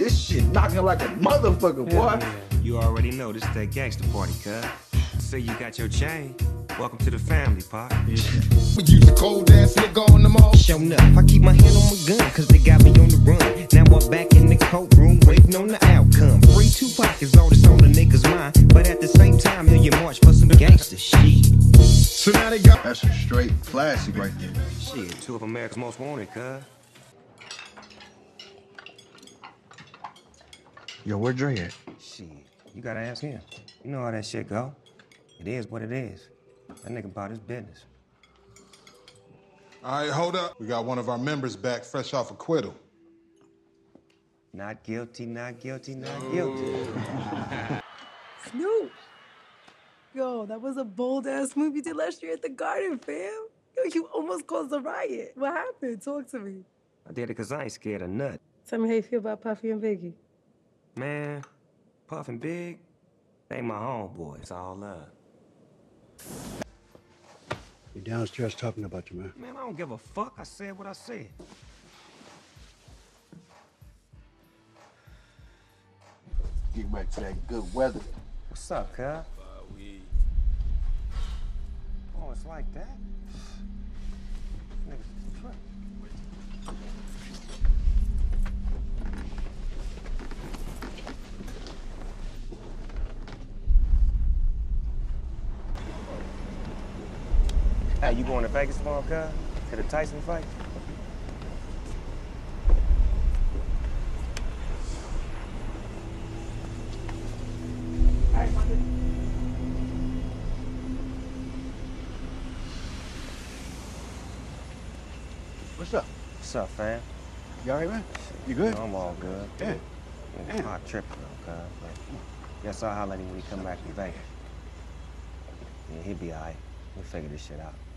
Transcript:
This shit knocking like a motherfucker, boy. Yeah. You already know this is that gangster party, cuz. Say you got your chain. Welcome to the family, Pop. We use a cold ass nigga on the mall. Showing up, I keep my hand on my gun, cause they got me on the run. Now I'm back in the courtroom, waiting on the outcome. Free Tupac is all that's on the nigga's mind. But at the same time, here you march for some gangster shit. So now they got. That's a straight classic right there. Shit, two of America's most wanted, cuz. Yo, where Dre at? Shit, you gotta ask him. You know how that shit go. It is what it is. That nigga about his business. All right, hold up. We got one of our members back fresh off acquittal. Not guilty, not guilty, not guilty. Snoop. Yo, that was a bold-ass move you did last year at the Garden, fam. Yo, you almost caused a riot. What happened? Talk to me. I did it because I ain't scared of nut. Tell me how you feel about Puffy and Biggie. Man, Puff and Big, they my homeboys, all love. You're downstairs talking about you, man. Man, I don't give a fuck. I said what I said. Get back to that good weather. What's up, cuz? Oh, it's like that? Niggas trip. Hey, you going to Vegas tomorrow, cuz? To the Tyson fight? What's up? What's up, fam? You all right, man? You good? I'm all good. Yeah. Nigga, hot tripping though, cuz. But guess I'll holler at him when he come back from Vegas. Yeah, he'll be all right. We'll figure this shit out.